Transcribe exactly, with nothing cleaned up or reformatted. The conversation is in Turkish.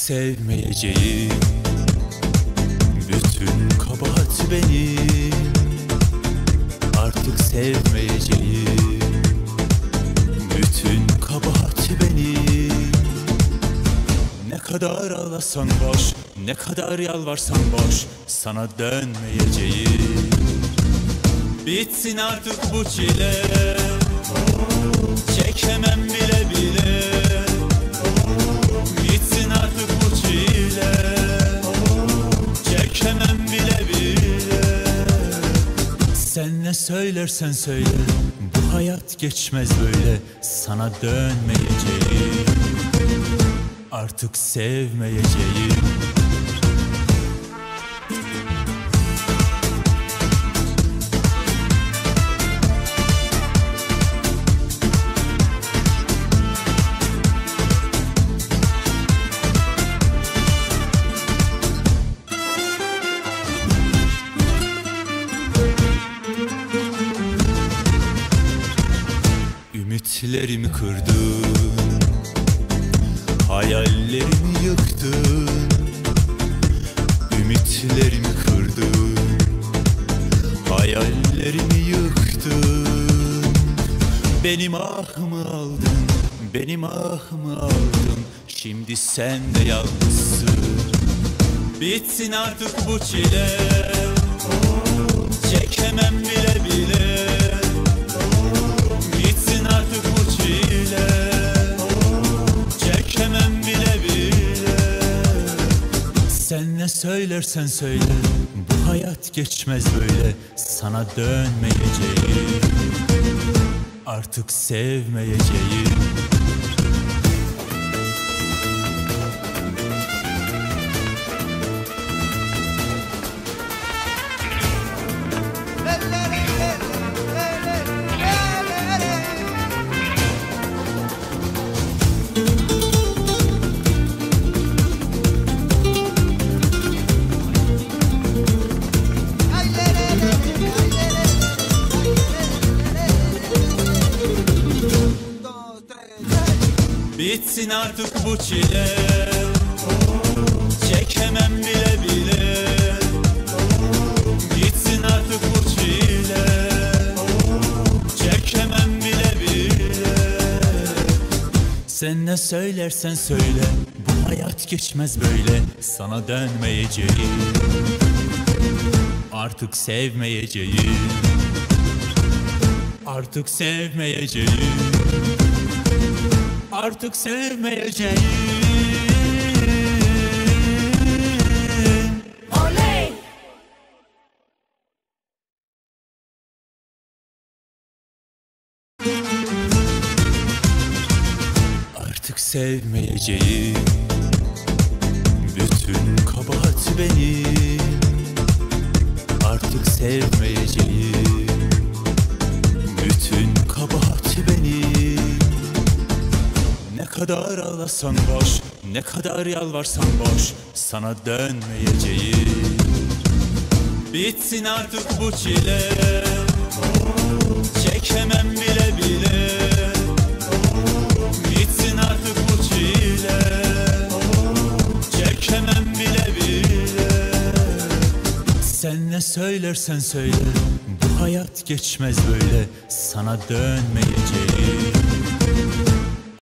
sevmeyeceğim. Bütün kabahat benim. Artık sevmeyeceğim. Bütün kabahat benim. Ne kadar ağlasan boş, ne kadar yalvarsan boş, sana dönmeyeceğim. Bitsin artık bu çile, çekemem bile bile. Bitsin artık bu çile, çekemem bile bile. Sen ne söylersen söyle, bu hayat geçmez böyle. Sana dönmeyeceğim, artık sevmeyeceğim. Ümitlerimi kırdın, hayallerimi yıktın. Ümitlerimi kırdın, hayallerimi yıktın. Benim ahımı aldın, benim ahımı aldın. Şimdi sen de yalnızsın. Bitsin artık bu çile, çekemem bile bile. Bitsin artık bu çile, çekemem bile bile. Sen ne söylersen söyle, bu hayat geçmez böyle. Sana dönmeyeceğim, artık sevmeyeceğim. Bitsin artık bu çile, çekemem bile bile. Bitsin artık bu çile, çekemem bile bile. Sen ne söylersen söyle, bu hayat geçmez böyle. Sana dönmeyeceğim, artık sevmeyeceğim. Artık sevmeyeceğim, artık sevmeyeceğim. Oley! Artık sevmeyeceğim. Bütün kabahat benim. Artık sevmeyeceğim. Bütün kabahat benim. Ne kadar ağlasan boş, ne kadar yalvarsan boş, sana dönmeyeceğim. Bitsin artık bu çile, çekemem bile bile. Bitsin artık bu çile, çekemem bile bile. Sen ne söylersen söyle, bu hayat geçmez böyle. Sana dönmeyeceğim,